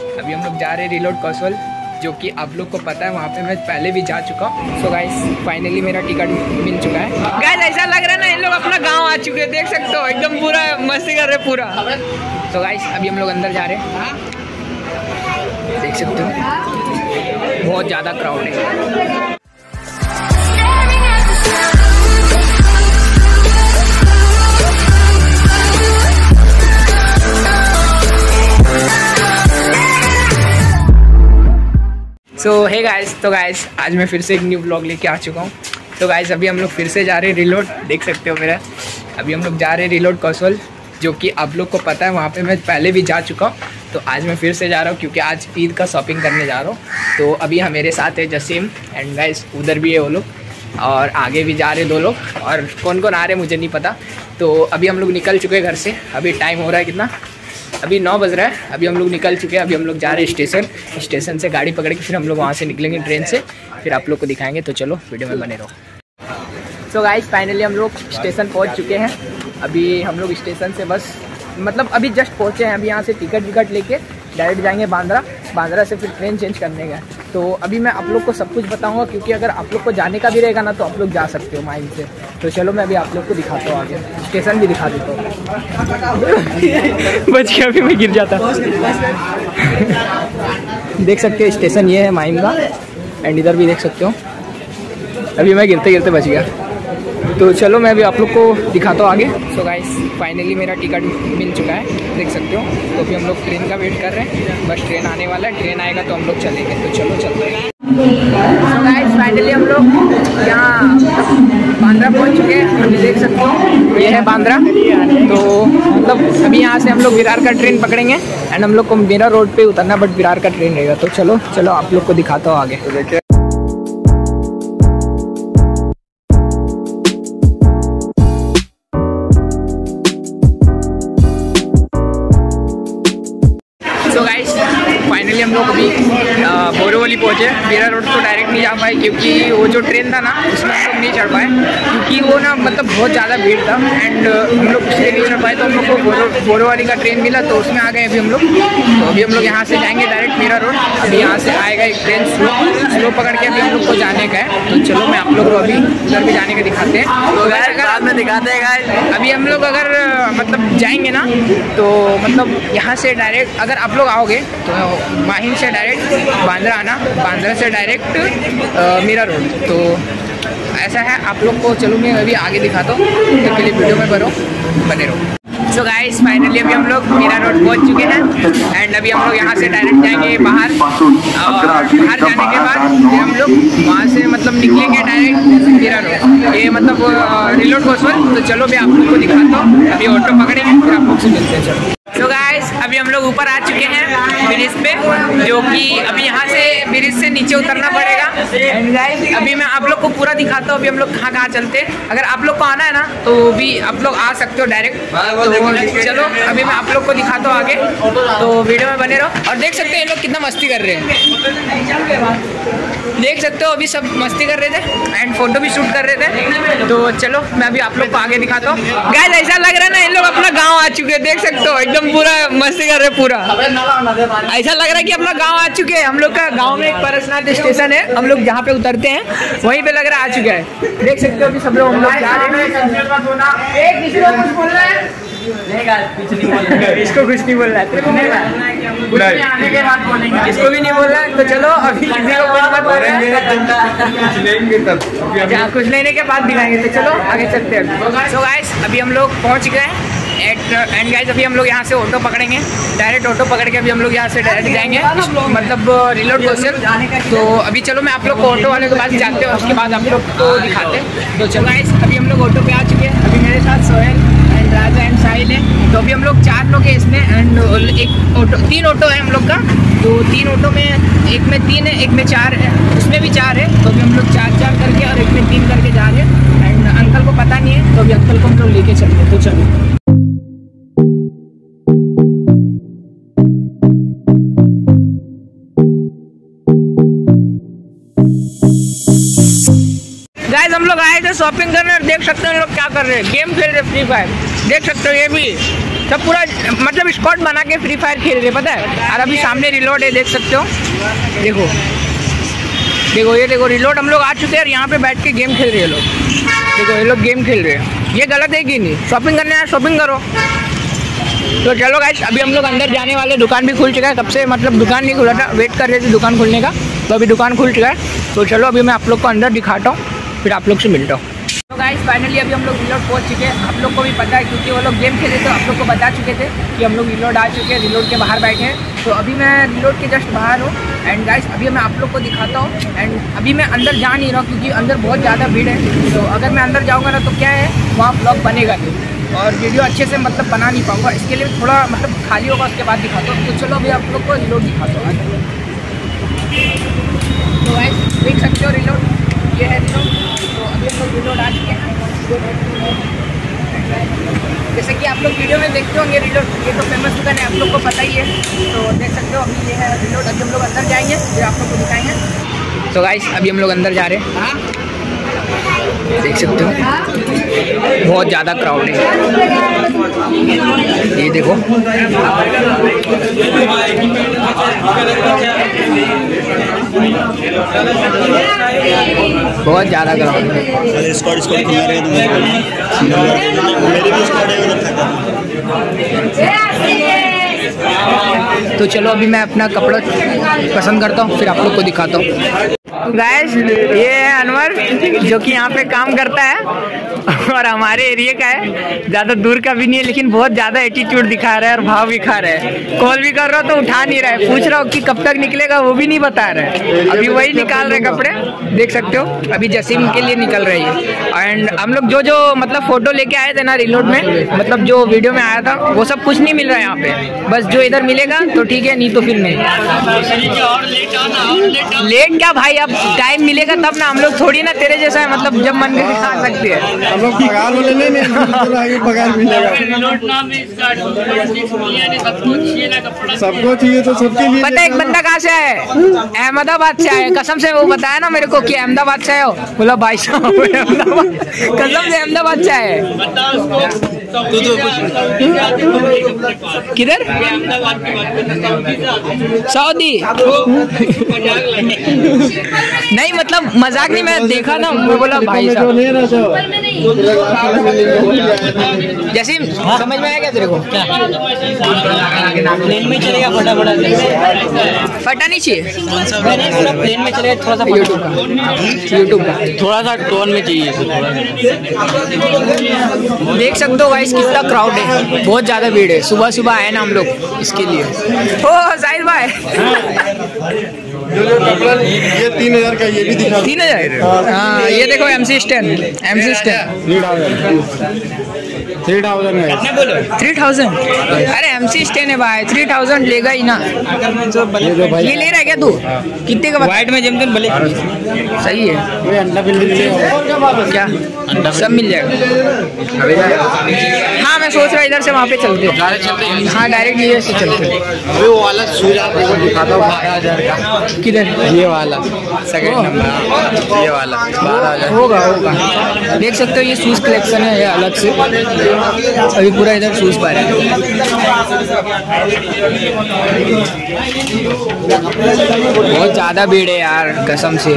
अभी हम लोग जा रहे हैं रिलोड कौशल, जो कि आप लोग को पता है वहाँ पे मैं पहले भी जा चुका हूँ। सो गाइस फाइनली मेरा टिकट मिल चुका है। गाइस ऐसा लग रहा है ना इन लोग अपना गांव आ चुके हैं, देख सकते हो एकदम पूरा मस्ती कर रहे पूरा। तो गाइस अभी हम लोग अंदर जा रहे हैं, देख सकते हो बहुत ज़्यादा क्राउड है। सो हे गाइस, तो गाइस आज मैं फिर से एक न्यू ब्लॉग लेके आ चुका हूँ। तो गाइस अभी हम लोग फिर से जा रहे हैं रिलोड, देख सकते हो मेरा। अभी हम लोग जा रहे हैं रिलोड कौशल, जो कि आप लोग को पता है वहाँ पे मैं पहले भी जा चुका हूँ। तो आज मैं फिर से जा रहा हूँ क्योंकि आज ईद का शॉपिंग करने जा रहा हूँ। तो अभी हम मेरे साथ है जसीम एंड गाइस उधर भी है वो लोग, और आगे भी जा रहे 2 लोग, और कौन कौन आ रहे मुझे नहीं पता। तो अभी हम लोग निकल चुके हैं घर से। अभी टाइम हो रहा है कितना, अभी 9 बज रहा है। अभी हम लोग निकल चुके हैं। अभी हम लोग जा रहे हैं स्टेशन से गाड़ी पकड़ के, फिर हम लोग वहाँ से निकलेंगे ट्रेन से, फिर आप लोग को दिखाएंगे। तो चलो वीडियो में बने रहो। सो गाइस फाइनली हम लोग स्टेशन पहुँच चुके हैं। अभी हम लोग स्टेशन से बस मतलब अभी जस्ट पहुँचे हैं। अभी यहाँ से टिकट लेके डायरेक्ट जाएंगे बांद्रा से फिर ट्रेन चेंज करने का। तो अभी मैं आप लोग को सब कुछ बताऊंगा, क्योंकि अगर आप लोग को जाने का भी रहेगा ना तो आप लोग जा सकते हो माइंड से। तो चलो मैं अभी आप लोग को दिखाता हूँ, आगे स्टेशन भी दिखा देता हूँ। बच गया, अभी मैं गिर जाता। देख सकते हो स्टेशन ये है माइम का, एंड इधर भी देख सकते हो। अभी मैं गिरते गिरते बच गया। तो चलो मैं अभी आप लोग को दिखाता हूँ आगे। सो गाइस फाइनली मेरा टिकट मिल चुका है, देख सकते हो। तो अभी हम लोग ट्रेन का वेट कर रहे हैं, बस ट्रेन आने वाला है। ट्रेन आएगा तो हम लोग चलेंगे। तो चलो चलते हैं। सो गाइस फाइनली हम लोग यहाँ बांद्रा पहुँच चुके हैं। अभी देख सकते हो ये है बांद्रा। तो मतलब अभी यहाँ से हम लोग विरार का ट्रेन पकड़ेंगे, एंड हम लोग को मेरा रोड पे उतरना, बट विरार का ट्रेन रहेगा। तो चलो आप लोग को दिखाता हूँ आगे। तो देखिए फाइनली हम लोग अभी बोरीवली पहुँचे। विरार रोड को डायरेक्ट नहीं जा पाए, क्योंकि वो जो ट्रेन था ना उसमें हम लोग नहीं चढ़ पाए, क्योंकि वो ना मतलब बहुत ज़्यादा भीड़ था, एंड हम लोग इसलिए नहीं चढ़ पाए। तो हम लोग को बोरीवली का ट्रेन मिला, तो उसमें आ गए अभी हम लोग। तो अभी हम लोग यहाँ से जाएंगे डायरेक्ट मीरा रोड। अभी यहाँ से आएगा एक ट्रेन स्लो पकड़ के अभी हम लोग को जाने का है। तो चलो मैं आप लोग को अभी उधर भी जाने का दिखाते हैं। तो बाद में दिखाते हैं। अभी हम लोग अगर मतलब जाएंगे ना, तो मतलब यहाँ से डायरेक्ट अगर आप लोग आओगे तो माहिम से डायरेक्ट बांद्रा आना, बांद्रा से डायरेक्ट मीरा रोड। तो ऐसा है आप लोग को। चलो मैं अभी आगे दिखाता हूँ, तब के लिए वीडियो में बने रहो। सो गाइस फाइनली अभी हम लोग मीरा रोड पहुँच चुके हैं, एंड अभी हम लोग यहाँ से डायरेक्ट जाएंगे बाहर, और बाहर जाने के बाद फिर हम लोग वहाँ से मतलब निकलेंगे डायरेक्ट मीरा रोड, ये मतलब रिलोड कौशल। तो चलो मैं आप लोग को दिखाता हूँ। अभी ऑटो पकड़ेंगे, फिर आप लोग से मिलते हैं। चलो तो गाइस अभी हम लोग ऊपर आ चुके हैं ब्रिज पे, जो कि अभी यहाँ से ब्रिज से नीचे उतरना पड़ेगा। एंड गाइस अभी मैं आप लोग को पूरा दिखाता हूँ अभी हम लोग कहाँ चलते हैं। अगर आप लोग को आना है ना तो भी आप लोग आ सकते हो डायरेक्ट। तो चलो अभी मैं आप लोग को दिखाता हूँ आगे, तो वीडियो में बने रहो। और देख सकते हो ये लोग कितना मस्ती कर रहे हैं, देख सकते हो अभी सब मस्ती कर रहे थे एंड फोटो भी शूट कर रहे थे। तो चलो मैं अभी आप लोग को आगे दिखाता हूँ। गाइस ऐसा लग रहा है ना इन लोग अपना गाँव आ चुके हैं, देख सकते हो एकदम पूरा मस्ती कर रहे पूरा। ऐसा लग रहा है कि अपना गांव आ चुके हैं। हम लोग का गांव में एक परसनाथ स्टेशन है, हम लोग जहाँ पे उतरते हैं वहीं पे लग रहा है आ चुका है। देख सकते हो अभी सब लोग हम लोग जा रहे हैं। कुछ बोल रहा है इसको कुछ नहीं बोल रहा है, आने के बाद बोलेंगे, इसको भी नहीं बोल रहा है। तो चलो अभी किसी को कुछ मत बोल रहे, कुछ लेने के बाद दिखाएंगे। तो चलो आगे चलते हैं। सो गाइस अभी हम लोग पहुँच गए हैं एंड गाइस अभी हम लोग यहाँ से ऑटो पकड़ेंगे, डायरेक्ट ऑटो पकड़ के अभी हम लोग यहाँ से डायरेक्ट जाएंगे मतलब रिलोड कौशल। तो अभी चलो मैं आप लोग को ऑटो वाले के पास जाते हैं, उसके बाद आप लोग को दिखाते हैं। तो चलो गाइस अभी हम लोग ऑटो पे आ चुके हैं। अभी मेरे साथ सोहेल एंड राजा एंड साहिल है। तो अभी हम लोग 4 लोग हैं इसमें, एंड एक ऑटो 3 ऑटो है हम लोग का। तो 3 ऑटो में एक में 3 है, एक में 4 है, उसमें भी 4 है। तो अभी हम लोग 4 करके और एक में 3 करके जा रहे हैं। एंड अंकल को पता नहीं है, तो अभी अंकल को हम लोग लेके चलते हैं। तो चलो गाइस हम लोग आए थे शॉपिंग करने, और देख सकते हैं लोग क्या कर कर रहे, गेम खेल रहे फ्री फायर। देख सकते हो ये भी सब पूरा मतलब स्क्वाड बना के फ्री फायर खेल रहे, पता है। और अभी सामने रिलोड है, देख सकते हो। देखो देखो ये देखो रिलोड, हम लोग आ चुके हैं और यहाँ पे बैठ के गेम खेल रहे हैं लोग। देखो ये लोग गेम खेल रहे हैं, ये गलत है कि नहीं? शॉपिंग करने आए शॉपिंग करो। तो चलो गाइस अभी हम लोग अंदर जाने वाले। दुकान भी खुल चुका है, कब से मतलब दुकान नहीं खुला था, वेट कर रहे थे दुकान खुलने का, तो अभी दुकान खुल चुका है। तो चलो अभी मैं आप लोग को अंदर दिखाता हूँ, फिर आप लोग से मिलता हूँ। तो गाइस फाइनली अभी हम लोग रिलोड पहुँच चुके हैं। आप लोग को भी पता है क्योंकि वो लोग गेम खेले, तो आप लोग को बता चुके थे कि हम लोग रिलोड आ चुके हैं, रिलोड के बाहर बैठे हैं। तो अभी मैं रिलोड के जस्ट बाहर हूँ एंड गाइस अभी मैं आप लोग को दिखाता हूँ। एंड अभी मैं अंदर जा नहीं रहा हूँ क्योंकि अंदर बहुत ज़्यादा भीड़ है। तो अगर मैं अंदर जाऊँगा ना तो क्या है, वहाँ ब्लॉग बनेगा नहीं और वीडियो अच्छे से मतलब बना नहीं पाऊँगा। इसके लिए थोड़ा मतलब खाली होगा, उसके बाद दिखाता हूँ। तो चलो अभी आप लोग को रिलोड दिखाता हूँ। तो गाइस देख सकते हो रिलोड, ये है रिलोड। तो अभी हम लोग रिलोड आ चुके हैं। जैसे कि आप लोग वीडियो में देखते होंगे रिलोड, ये तो फेमस दुकान है, आप लोग को पता ही है। तो देख सकते हो अभी ये है रिलोड। अभी हम लोग अंदर जाएंगे, फिर आप लोग को दिखाएंगे। तो गाइस अभी हम लोग अंदर जा रहे हैं, देख सकते हो बहुत ज़्यादा क्राउड है। ये देखो बहुत ज़्यादा क्राउड है। तो चलो अभी मैं अपना कपड़ा पसंद करता हूँ, फिर आप लोग को दिखाता हूँ। गाइस ये है अनवर जो कि यहाँ पे काम करता है और हमारे एरिया का है, ज़्यादा दूर का भी नहीं है, लेकिन बहुत ज़्यादा एटीट्यूड दिखा रहा है और भाव दिखा रहा है। कॉल भी कर रहा हूँ तो उठा नहीं रहा है, पूछ रहा हूँ कि कब तक निकलेगा वो भी नहीं बता रहा है। अभी वही निकाल रहे कपड़े, देख सकते हो। अभी जसीम के लिए निकल रही है। एंड हम लोग जो मतलब फ़ोटो लेके आए थे ना रिलोड में, मतलब जो वीडियो में आया था वो सब कुछ नहीं मिल रहा है यहाँ पे। बस जो इधर मिलेगा तो ठीक है, नहीं तो फिर नहीं। लेट क्या भाई, अब टाइम मिलेगा तब ना। हम लोग थोड़ी ना तेरे जैसा है मतलब जब मन करे आ सकते हैं। हम लोग पगार पगार मिलेगा, सबको चाहिए तो सबके लिए। पता है एक बंदा कहाँ से है? अहमदाबाद से आया, कसम से वो बताया ना मेरे को कि अहमदाबाद से आए हो। बोला भाई साहब अहमदाबाद, कसम से अहमदाबाद से आए। किधर? सऊदी। नहीं मतलब मजाक नहीं, मैं देखा ना, मैं बोला भाई साहब। जैसे समझ में आया क्या तेरे को? क्या प्लेन में चलेगा? फटा नहीं चाहिए, प्लेन में चलेगा। थोड़ा सा यूट्यूब का थोड़ा सा टोन में चाहिए। देख सकते हो गाइस कितना क्राउड है, बहुत ज़्यादा भीड़ है। सुबह सुबह आए ना हम लोग इसके लिए। ओ साहिल भाई ये 3000 का, ये भी दिखा। 3000? हाँ ये देखो MC स्टैंड 3000। अरे MC स्टैंड है भाई, 3000 लेगा ही ना। ये ले रहा है क्या तू? कितने का? व्हाइट में जमते भले सही है। क्या सब मिल जाएगा? हाँ मैं सोच रहा इधर से वहाँ पे चलते हैं। हाँ डायरेक्ट ये से चलते हैं। अभी वो वाला शूज आपको दिखाता हूँ 12000 का। किधर? ये वाला सेकंड नंबर, ये वाला 12000 होगा। देख सकते हो ये शूज कलेक्शन है, ये अलग से। अभी पूरा इधर शूज पर है। बहुत ज़्यादा भीड़ है यार कसम से।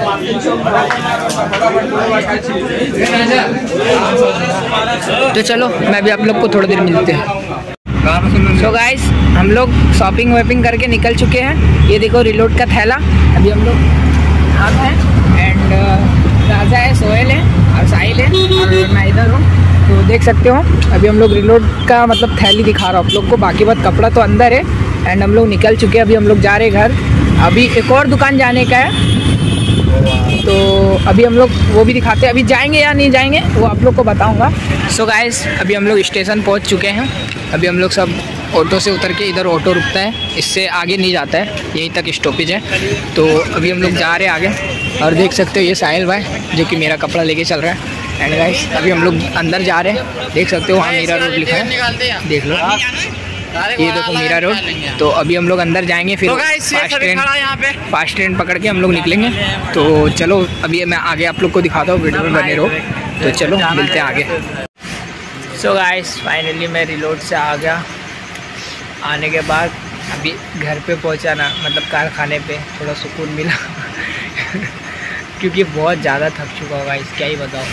तो चलो मैं भी आप लोग को थोड़ी देर मिलते हैं। तो गाइस हम लोग शॉपिंग वॉपिंग करके निकल चुके हैं। ये देखो रिलोड का थैला। अभी हम लोग आप हैं एंड राजा है, सोहेल है और साहिल है और मैं इधर हूँ। तो देख सकते हो अभी हम लोग रिलोड का मतलब थैली दिखा रहा हूँ आप लोग को, बाकी बात कपड़ा तो अंदर है। एंड हम लोग निकल चुके हैं, अभी हम लोग जा रहे हैं घर। अभी एक और दुकान जाने का है, तो अभी हम लोग वो भी दिखाते हैं। अभी जाएंगे या नहीं जाएंगे वो आप लोग को बताऊंगा। सो गाइस अभी हम लोग स्टेशन पहुंच चुके हैं। अभी हम लोग सब ऑटो से उतर के, इधर ऑटो रुकता है, इससे आगे नहीं जाता है, यहीं तक स्टॉपेज है। तो अभी हम लोग जा रहे हैं आगे। और देख सकते हो ये साहिल भाई जो कि मेरा कपड़ा लेके चल रहा है। एंड गाइस अभी हम लोग अंदर जा रहे हैं, देख सकते हो वहाँ मीरा रोड लिखा है, देख लो। ये देखो मीरा रोड। तो अभी हम लोग अंदर जाएंगे, फिर फास्ट ट्रेन पकड़ के हम लोग निकलेंगे। तो चलो अभी मैं आगे आप लोग को दिखाता हूँ, वीडियो में बने रहो। तो चलो मिलते हैं आगे। सो गाइस फाइनली मैं रिलोड से आ गया। आने के बाद अभी घर पे पहुंचा ना, मतलब कारखाने पे थोड़ा सुकून मिला क्योंकि बहुत ज़्यादा थक चुका होगा, इस क्या ही बताओ।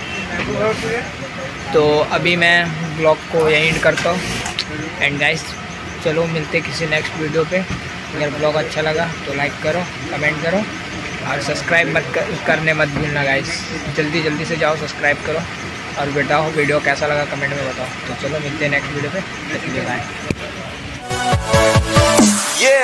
तो अभी मैं ब्लॉग को यहीं एंड करता हूँ। एंड गाइस चलो मिलते किसी नेक्स्ट वीडियो पे। अगर ब्लॉग अच्छा लगा तो लाइक करो, कमेंट करो और सब्सक्राइब करने मत भूलना गाइस। जल्दी से जाओ सब्सक्राइब करो और बताओ वीडियो कैसा लगा, कमेंट में बताओ। तो चलो मिलते हैं नेक्स्ट वीडियो पे। बाय।